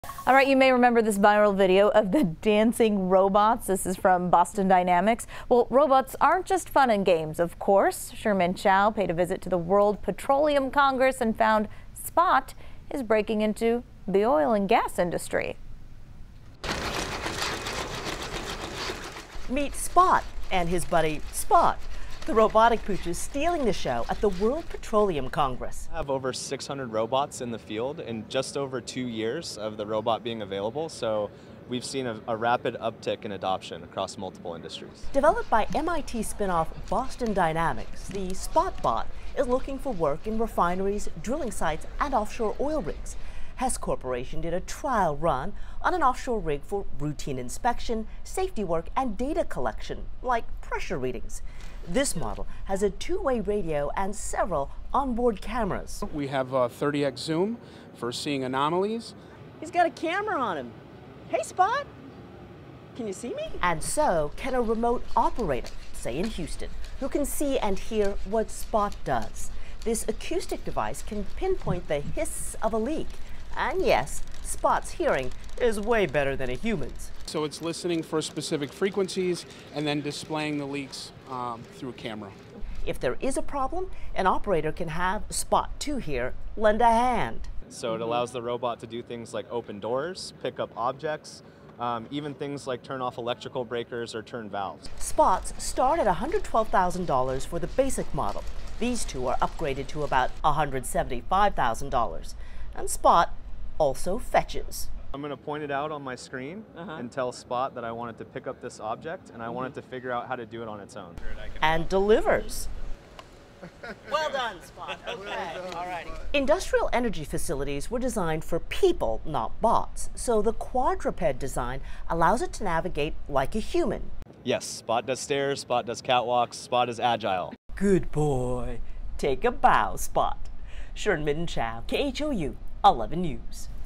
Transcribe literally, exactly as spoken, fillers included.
All right, you may remember this viral video of the dancing robots. This is from Boston Dynamics. Well, robots aren't just fun and games, of course. Sherman Chow paid a visit to the World Petroleum Congress and found Spot is breaking into the oil and gas industry. Meet Spot and his buddy Spot. The robotic pooch is stealing the show at the World Petroleum Congress. I have over six hundred robots in the field in just over two years of the robot being available, so we've seen a, a rapid uptick in adoption across multiple industries. Developed by M I T spinoff Boston Dynamics, the Spot bot is looking for work in refineries, drilling sites, and offshore oil rigs. Hess Corporation did a trial run on an offshore rig for routine inspection, safety work, and data collection, like pressure readings. This model has a two-way radio and several onboard cameras. We have a thirty X zoom for seeing anomalies. He's got a camera on him. Hey, Spot, can you see me? And so can a remote operator, say in Houston, who can see and hear what Spot does. This acoustic device can pinpoint the hiss of a leak. And yes, Spot's hearing is way better than a human's. So it's listening for specific frequencies and then displaying the leaks um, through a camera. If there is a problem, an operator can have Spot two here lend a hand. So it allows the robot to do things like open doors, pick up objects, um, even things like turn off electrical breakers or turn valves. Spots start at one hundred twelve thousand dollars for the basic model. These two are upgraded to about one hundred seventy-five thousand dollars. And Spot also fetches. I'm going to point it out on my screen uh-huh. and tell Spot that I want it to pick up this object and I mm-hmm. want it to figure out how to do it on its own. And delivers. Well done, Spot. Okay, well done, all righty. Industrial energy facilities were designed for people, not bots. So the quadruped design allows it to navigate like a human. Yes, Spot does stairs, Spot does catwalks, Spot is agile. Good boy. Take a bow, Spot. Sherman Chow, K H O U eleven News.